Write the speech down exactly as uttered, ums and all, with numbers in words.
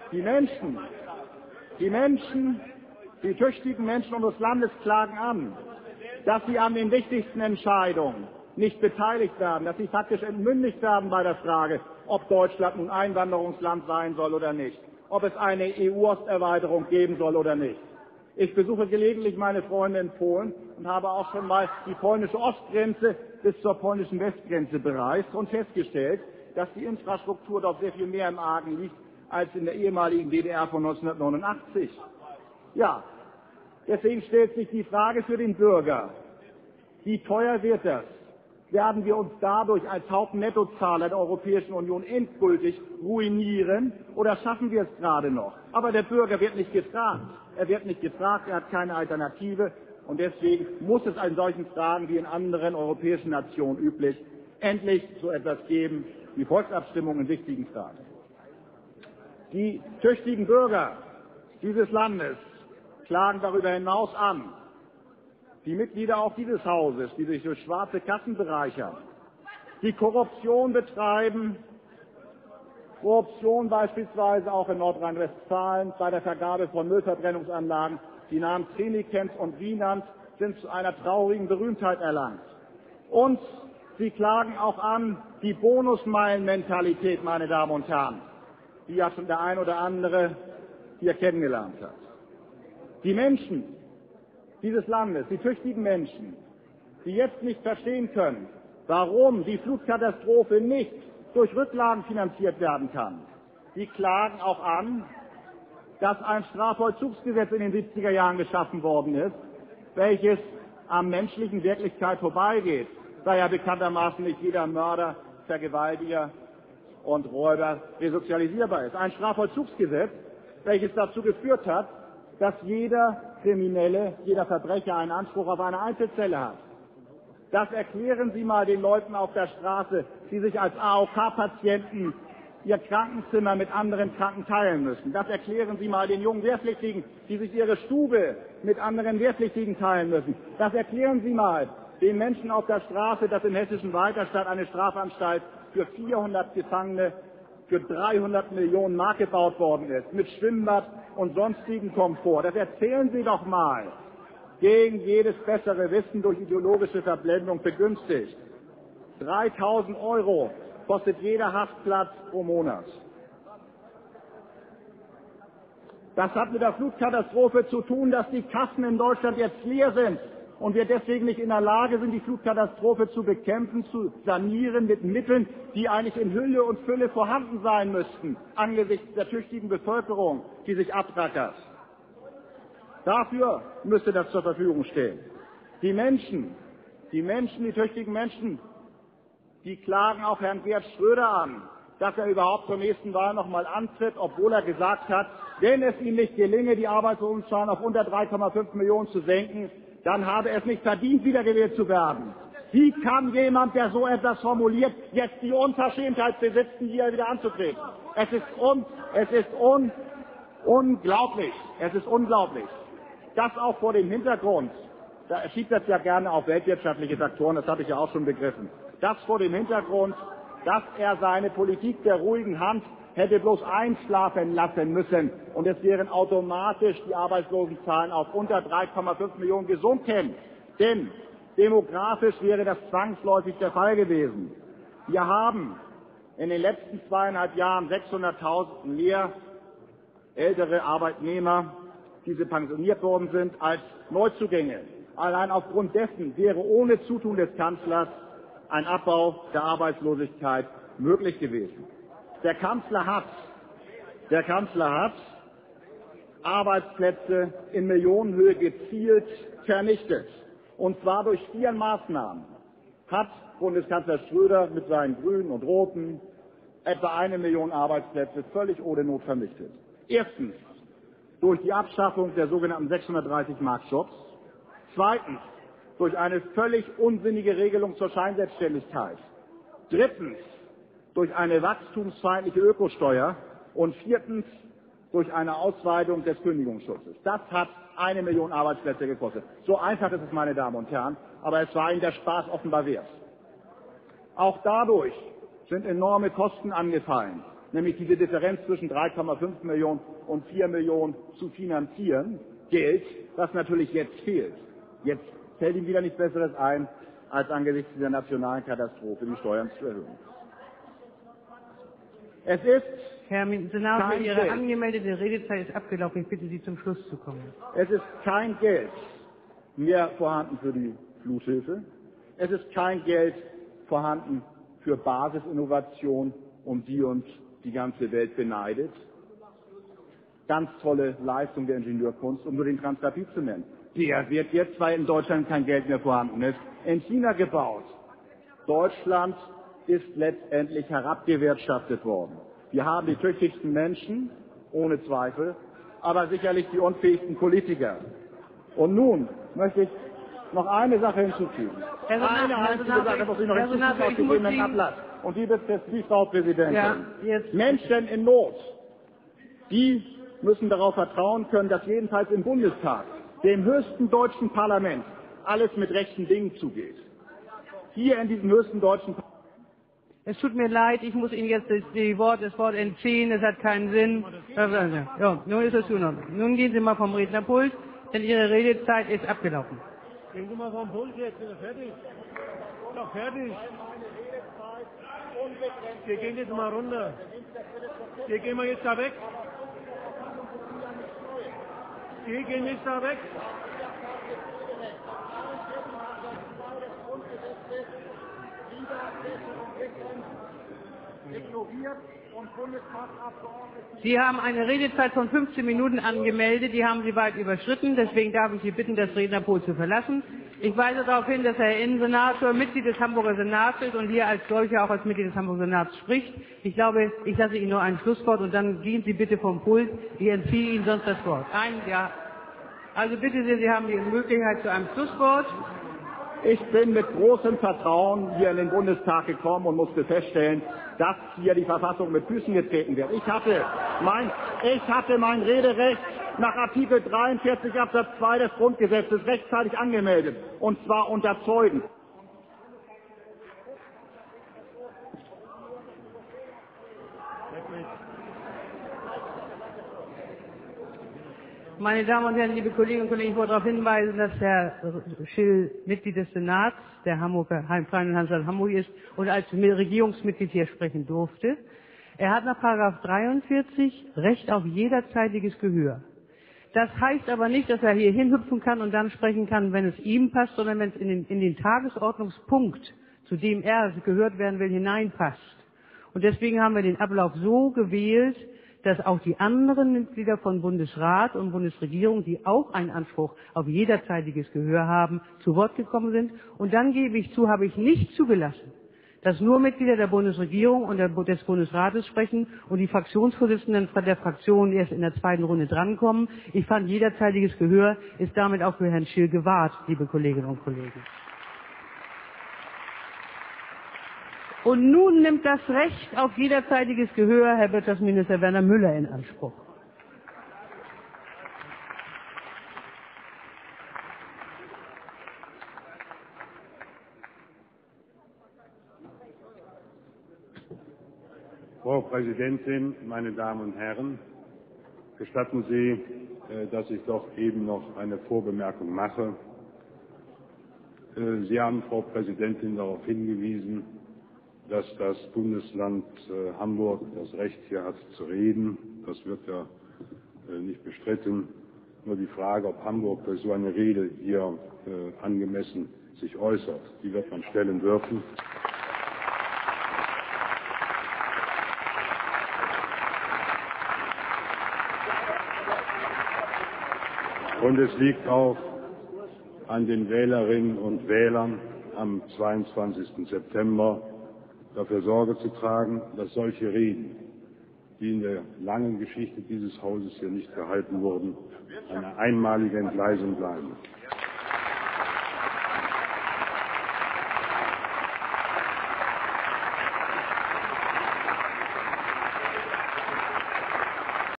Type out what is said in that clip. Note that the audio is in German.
Die Menschen, die Menschen, die tüchtigen Menschen unseres Landes klagen an, dass sie an den wichtigsten Entscheidungen nicht beteiligt werden, dass sie faktisch entmündigt werden bei der Frage, ob Deutschland nun Einwanderungsland sein soll oder nicht, ob es eine E U-Osterweiterung geben soll oder nicht. Ich besuche gelegentlich meine Freunde in Polen und habe auch schon mal die polnische Ostgrenze bis zur polnischen Westgrenze bereist und festgestellt, dass die Infrastruktur dort sehr viel mehr im Argen liegt als in der ehemaligen D D R von neunzehnhundertneunundachtzig. Ja, deswegen stellt sich die Frage für den Bürger, wie teuer wird das? Werden wir uns dadurch als Hauptnettozahler der Europäischen Union endgültig ruinieren oder schaffen wir es gerade noch? Aber der Bürger wird nicht gefragt. Er wird nicht gefragt, er hat keine Alternative und deswegen muss es an solchen Fragen wie in anderen europäischen Nationen üblich endlich so etwas geben wie Volksabstimmungen in wichtigen Fragen. Die tüchtigen Bürger dieses Landes klagen darüber hinaus an, die Mitglieder auch dieses Hauses, die sich durch schwarze Kassen bereichern, die Korruption betreiben, Korruption beispielsweise auch in Nordrhein-Westfalen bei der Vergabe von Müllverbrennungsanlagen. Die Namen Trinikens und Wienand sind zu einer traurigen Berühmtheit erlangt. Und sie klagen auch an die Bonusmeilenmentalität, meine Damen und Herren, die ja schon der ein oder andere hier kennengelernt hat. Die Menschen dieses Landes, die tüchtigen Menschen, die jetzt nicht verstehen können, warum die Flutkatastrophe nicht durch Rücklagen finanziert werden kann, die klagen auch an, dass ein Strafvollzugsgesetz in den siebziger Jahren geschaffen worden ist, welches am menschlichen Wirklichkeit vorbeigeht, da ja bekanntermaßen nicht jeder Mörder, Vergewaltiger und Räuber resozialisierbar ist. Ein Strafvollzugsgesetz, welches dazu geführt hat, dass jeder Kriminelle, jeder Verbrecher einen Anspruch auf eine Einzelzelle hat. Das erklären Sie mal den Leuten auf der Straße, die sich als A O K-Patienten ihr Krankenzimmer mit anderen Kranken teilen müssen. Das erklären Sie mal den jungen Wehrpflichtigen, die sich ihre Stube mit anderen Wehrpflichtigen teilen müssen. Das erklären Sie mal den Menschen auf der Straße, dass im hessischen Weiterstadt eine Strafanstalt für vierhundert Gefangene für dreihundert Millionen Mark gebaut worden ist, mit Schwimmbad und sonstigen Komfort. Das erzählen Sie doch mal. Gegen jedes bessere Wissen durch ideologische Verblendung begünstigt. dreitausend Euro kostet jeder Haftplatz pro Monat. Das hat mit der Flutkatastrophe zu tun, dass die Kassen in Deutschland jetzt leer sind und wir deswegen nicht in der Lage sind, die Flutkatastrophe zu bekämpfen, zu sanieren mit Mitteln, die eigentlich in Hülle und Fülle vorhanden sein müssten, angesichts der tüchtigen Bevölkerung, die sich abrackert. Dafür müsste das zur Verfügung stehen. Die Menschen, die Menschen, die tüchtigen Menschen, die klagen auch Herrn Gerd Schröder an, dass er überhaupt zur nächsten Wahl noch mal antritt, obwohl er gesagt hat, wenn es ihm nicht gelinge, die Arbeitslosenzahlen auf unter drei Komma fünf Millionen zu senken, dann habe er es nicht verdient, wiedergewählt zu werden. Wie kann jemand, der so etwas formuliert, jetzt die Unverschämtheit besitzen, hier wieder anzutreten? Es ist, un, es ist un, unglaublich. Es ist unglaublich. Das auch vor dem Hintergrund, da schiebt das ja gerne auf weltwirtschaftliche Faktoren, das habe ich ja auch schon begriffen. Das vor dem Hintergrund, dass er seine Politik der ruhigen Hand hätte bloß einschlafen lassen müssen und es wären automatisch die Arbeitslosenzahlen auf unter drei Komma fünf Millionen gesunken. Denn demografisch wäre das zwangsläufig der Fall gewesen. Wir haben in den letzten zweieinhalb Jahren sechshunderttausend mehr ältere Arbeitnehmer, die pensioniert worden sind, als Neuzugänge. Allein aufgrund dessen wäre ohne Zutun des Kanzlers ein Abbau der Arbeitslosigkeit möglich gewesen. Der Kanzler hat, der Kanzler hat Arbeitsplätze in Millionenhöhe gezielt vernichtet. Und zwar durch vier Maßnahmen hat Bundeskanzler Schröder mit seinen Grünen und Roten etwa eine Million Arbeitsplätze völlig ohne Not vernichtet. Erstens durch die Abschaffung der sogenannten sechshundertdreißig Mark Jobs. Zweitens durch eine völlig unsinnige Regelung zur Scheinselbstständigkeit. Drittens durch eine wachstumsfeindliche Ökosteuer. Und viertens durch eine Ausweitung des Kündigungsschutzes. Das hat eine Million Arbeitsplätze gekostet. So einfach ist es, meine Damen und Herren, aber es war Ihnen der Spaß offenbar wert. Auch dadurch sind enorme Kosten angefallen. nämlich diese Differenz zwischen drei Komma fünf Millionen und vier Millionen zu finanzieren, Geld, das natürlich jetzt fehlt. Jetzt fällt ihm wieder nichts Besseres ein, als angesichts dieser nationalen Katastrophe die Steuern zu erhöhen. Es ist Herr Senator, kein Ihre Geld. angemeldete Redezeit ist abgelaufen. Ich bitte Sie, zum Schluss zu kommen. Es ist kein Geld mehr vorhanden für die Fluthilfe. Es ist kein Geld vorhanden für Basisinnovation, um die uns die ganze Welt beneidet. Ganz tolle Leistung der Ingenieurkunst, um nur den Transrapid zu nennen. Der wird jetzt, weil in Deutschland kein Geld mehr vorhanden ist, in China gebaut. Deutschland ist letztendlich herabgewirtschaftet worden. Wir haben die tüchtigsten Menschen, ohne Zweifel, aber sicherlich die unfähigsten Politiker. Und nun möchte ich noch eine Sache hinzufügen. Herr Senator, eine Herr einzige Senator, Sache muss ich noch Herr hinzufügen Senator, aus ich muss gegebenen Ihnen- Ablass. Und die betrifft die Frau Präsidentin. Ja, jetzt- Menschen in Not, die müssen darauf vertrauen können, dass jedenfalls im Bundestag, dem höchsten deutschen Parlament, alles mit rechten Dingen zugeht. Hier in diesem höchsten deutschen Parlament. Es tut mir leid, ich muss Ihnen jetzt das, die Wort, das Wort entziehen, das hat keinen Sinn. Ja, nun ist es in Ordnung. Nun gehen Sie mal vom Rednerpult, denn Ihre Redezeit ist abgelaufen. Gehen Sie mal vom Pult jetzt, ist er fertig? Ist doch fertig. Wir gehen jetzt mal runter. Wir gehen mal jetzt da weg. Wir gehen jetzt da weg. Sie haben eine Redezeit von fünfzehn Minuten angemeldet, die haben Sie weit überschritten, deswegen darf ich Sie bitten, das Rednerpult zu verlassen. Ich weise darauf hin, dass Herr Innensenator Mitglied des Hamburger Senats ist und hier als solcher auch als Mitglied des Hamburger Senats spricht. Ich glaube, ich lasse Ihnen nur ein Schlusswort und dann gehen Sie bitte vom Pult. Ich entziehe Ihnen sonst das Wort. Ein, ja. Also bitte sehr, Sie haben die Möglichkeit zu einem Schlusswort. Ich bin mit großem Vertrauen hier in den Bundestag gekommen und musste feststellen, dass hier die Verfassung mit Füßen getreten wird. Ich hatte mein, ich hatte mein Rederecht nach Artikel dreiundvierzig Absatz zwei des Grundgesetzes rechtzeitig angemeldet, und zwar unter Zeugen. Meine Damen und Herren, liebe Kolleginnen und Kollegen, ich wollte darauf hinweisen, dass Herr Schill Mitglied des Senats der Hamburger Freien Hansestadt Hamburg ist und als Regierungsmitglied hier sprechen durfte. Er hat nach Paragraph dreiundvierzig Recht auf jederzeitiges Gehör. Das heißt aber nicht, dass er hier hinhüpfen kann und dann sprechen kann, wenn es ihm passt, sondern wenn es in den, in den Tagesordnungspunkt, zu dem er gehört werden will, hineinpasst. Und deswegen haben wir den Ablauf so gewählt, dass auch die anderen Mitglieder von Bundesrat und Bundesregierung, die auch einen Anspruch auf jederzeitiges Gehör haben, zu Wort gekommen sind. Und dann gebe ich zu, habe ich nicht zugelassen, dass nur Mitglieder der Bundesregierung und des Bundesrates sprechen und die Fraktionsvorsitzenden der Fraktionen erst in der zweiten Runde drankommen. Ich fand, jederzeitiges Gehör ist damit auch für Herrn Schill gewahrt, liebe Kolleginnen und Kollegen. Und nun nimmt das Recht auf jederzeitiges Gehör Herr Wirtschaftsminister Werner Müller in Anspruch. Frau Präsidentin, meine Damen und Herren! Gestatten Sie, dass ich doch eben noch eine Vorbemerkung mache. Sie haben, Frau Präsidentin, darauf hingewiesen, dass das Bundesland Hamburg das Recht hier hat zu reden. Das wird ja nicht bestritten. Nur die Frage, ob Hamburg durch so eine Rede hier angemessen sich äußert, die wird man stellen dürfen. Und es liegt auch an den Wählerinnen und Wählern am zweiundzwanzigsten September dafür Sorge zu tragen, dass solche Reden, die in der langen Geschichte dieses Hauses hier nicht gehalten wurden, eine einmalige Entgleisung bleiben.